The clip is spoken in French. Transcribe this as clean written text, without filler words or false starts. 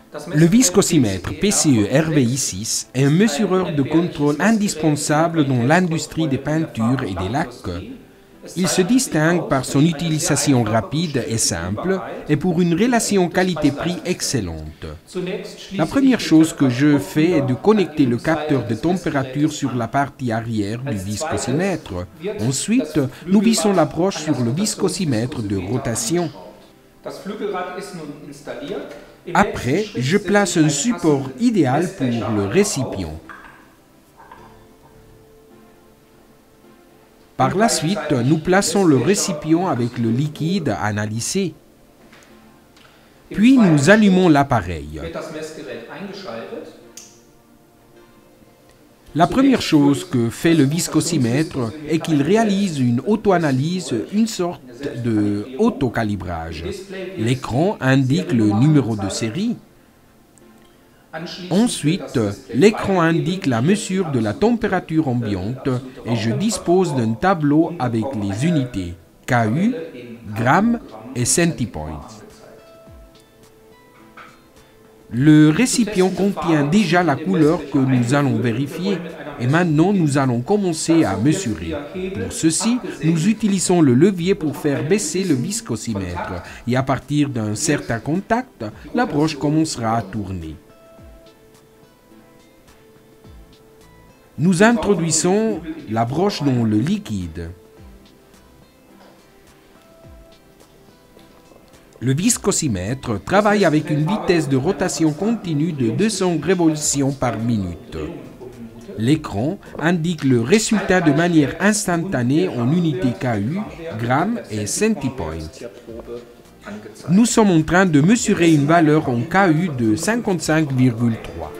Le viscosimètre PCE RVI6 est un mesureur de contrôle indispensable dans l'industrie des peintures et des lacs. Il se distingue par son utilisation rapide et simple et pour une relation qualité-prix excellente. La première chose que je fais est de connecter le capteur de température sur la partie arrière du viscosimètre. Ensuite, nous vissons l'approche sur le viscosimètre de rotation. Après, je place un support idéal pour le récipient. Par la suite, nous plaçons le récipient avec le liquide analysé. Puis nous allumons l'appareil. La première chose que fait le viscosimètre est qu'il réalise une auto-analyse, une sorte de autocalibrage. L'écran indique le numéro de série. Ensuite, l'écran indique la mesure de la température ambiante et je dispose d'un tableau avec les unités KU, grammes et centipoints. Le récipient contient déjà la couleur que nous allons vérifier et maintenant nous allons commencer à mesurer. Pour ceci, nous utilisons le levier pour faire baisser le viscosimètre et à partir d'un certain contact, la broche commencera à tourner. Nous introduisons la broche dans le liquide. Le viscosimètre travaille avec une vitesse de rotation continue de 200 révolutions par minute. L'écran indique le résultat de manière instantanée en unités KU, grammes et centipoints. Nous sommes en train de mesurer une valeur en KU de 55,3.